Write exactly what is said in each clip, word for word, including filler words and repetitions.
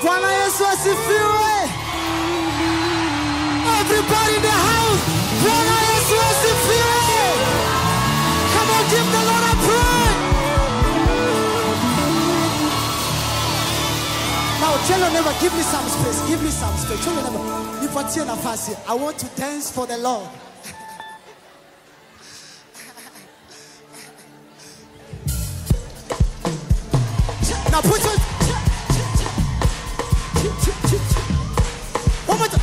Bwana Yesu asifiwe. Everybody in the house, Bwana Yesu asifiwe. Come on, give the Lord a praise. Now tell your neighbor, give me some space, give me some space. Tell your neighbor, nipatie nafasi. I want to dance for the Lord. Now put your one more time.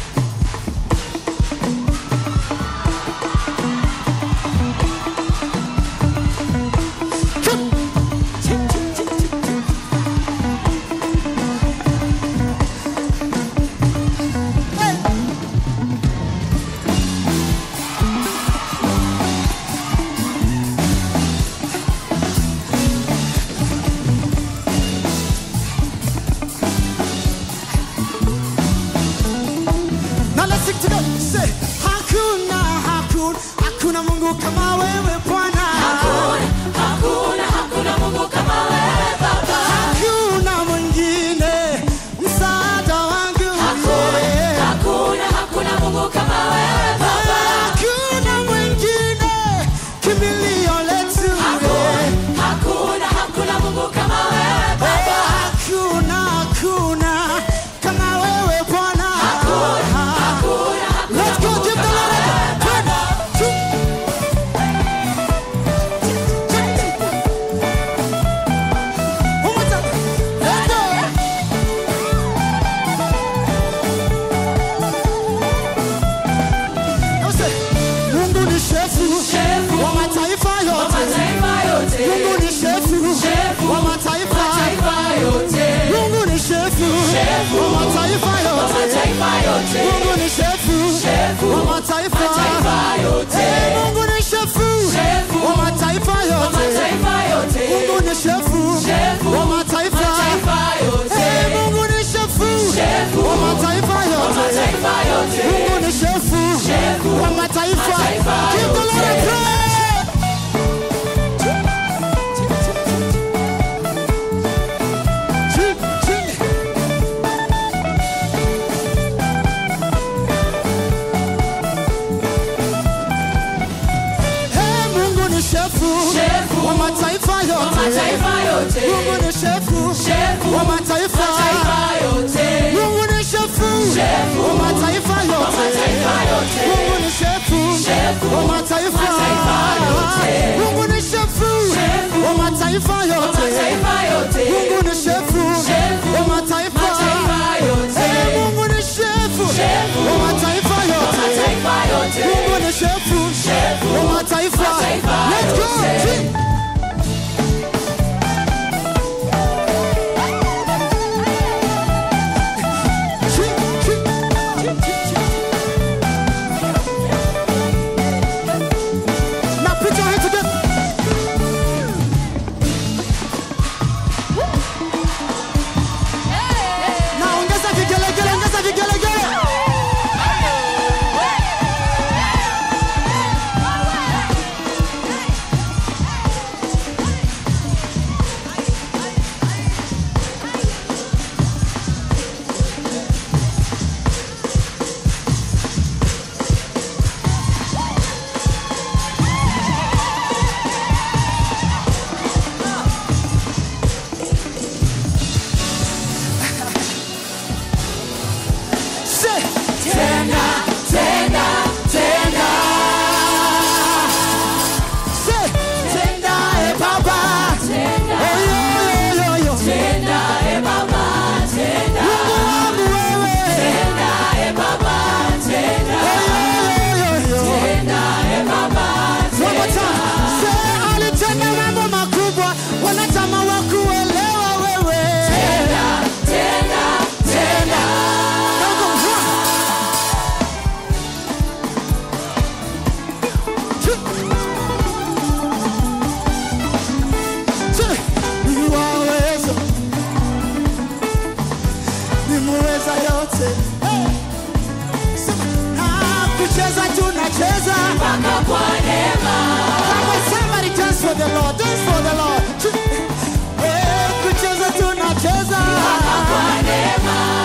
Kama wewe Bwana, hakuna, hakuna, hakuna Mungu kama wewe Baba. Hakuna mwingine msaada wangu. Hakuna, hakuna, hakuna Mungu kama wewe Baba. Hakuna mwingine kimbilio letu. Hakuna, hakuna, hakuna Mungu kama wewe Baba. Hakuna, hakuna kama wewe Bwana. Hakuna, hakuna, hakuna. Let's go, give the Lord a Mungu ni shefu wa mataifa yote. Mungu ni shefu wa mataifa yote. Mungu ni shefu wa mataifa yote. Mungu ni shefu wa mataifa yote. Mungu ni shefu wa mataifa. Give the Lord a praise. Shefu wa mataifa yote. Mungu ni shefu wa mataifa yote. Mungu ni shefu wa mataifa yote. Mungu ni shefu wa mataifa yote. Mungu ni shefu wa mataifa yote. Mungu ni shefu wa mataifa yote. Mungu ni shefu wa mataifa yote. Mungu ni shefu wa mataifa. Let's go. Now put your hands together. Now ongeza vigelegele, ongeza vigelegele. the Lord, dance for the Lord. Hey, kucheza tunacheza.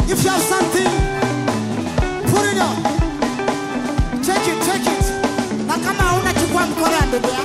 If you have something, put it on. Take it, take it. Na kama una chukua mkono ndugu.